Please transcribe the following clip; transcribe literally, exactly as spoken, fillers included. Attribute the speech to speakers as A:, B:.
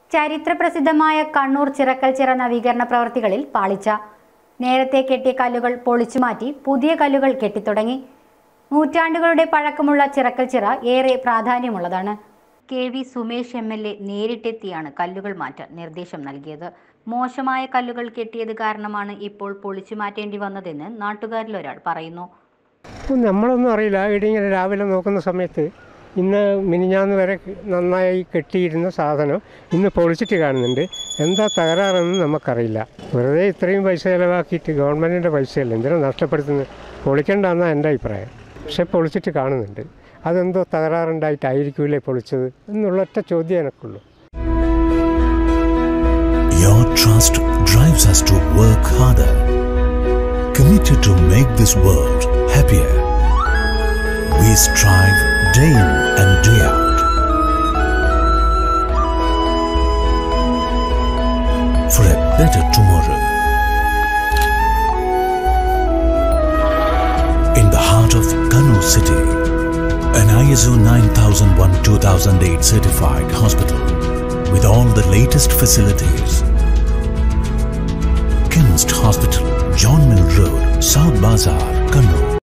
A: ചരിത്രപ്രസിദ്ധമായ കണ്ണൂർ ചിറക്കൽച്ചിറ നവീകരണ പ്രവൃത്തികളിൽ പാളിച്ച. നേരത്തെ കെട്ടിയ കല്ലുകൾ പൊളിച്ചുമാറ്റി പുതിയ കല്ലുകൾ കെട്ടിത്തുടങ്ങി. നൂറ്റാണ്ടുകളുടെ പഴക്കമുള്ള ചിറക്കൽച്ചിറ ഏറെ പ്രാധാന്യമുള്ളതാണ്. K V Sumesh M L A നേരിട്ടെത്തിയാണ് കല്ലുകൾ മാറ്റാൻ നിർദ്ദേശം നൽകിയത്. മോശമായ കല്ലുകൾ കെട്ടിയത് കാരണമാണ് ഇപ്പോൾ പൊളിച്ചു മാറ്റേണ്ടി വന്നതെന്ന് നാട്ടുകാരിലൊരാൾ പറയുന്നു.
B: നമ്മളൊന്നും അറിയില്ല. ഇടിങ്ങനെ രാവിലെ നോക്കുന്ന സമയത്ത് ഇന്ന് മിനിഞ്ഞാന്ന് വരെ നന്നായി കെട്ടിയിരുന്ന സാധനം ഇന്ന് പൊളിച്ചിട്ട് കാണുന്നുണ്ട്. എന്താ തകരാറെന്ന് നമുക്കറിയില്ല. വെറുതെ ഇത്രയും പൈസ ചിലവാക്കിയിട്ട് ഗവൺമെൻറ്റിൻ്റെ പൈസയല്ല എന്തിനാ നഷ്ടപ്പെടുത്തുന്നത്? പൊളിക്കേണ്ടെന്നാണ് എൻ്റെ അഭിപ്രായം. പക്ഷെ പൊളിച്ചിട്ട് കാണുന്നുണ്ട്. അതെന്തോ തകരാറുണ്ടായിട്ടായിരിക്കൂലേ പൊളിച്ചത് എന്നുള്ള ഒറ്റ ചോദ്യം എനിക്കുള്ളൂ.
C: Your trust drives us to work harder, committed to make this world happier. We strive day in and day out for a better tomorrow. In the heart of Kannur city, an I S O nine thousand one two thousand eight certified hospital with all the latest facilities. Chemist Hospital, John Mill Road, South Bazaar, Kannur.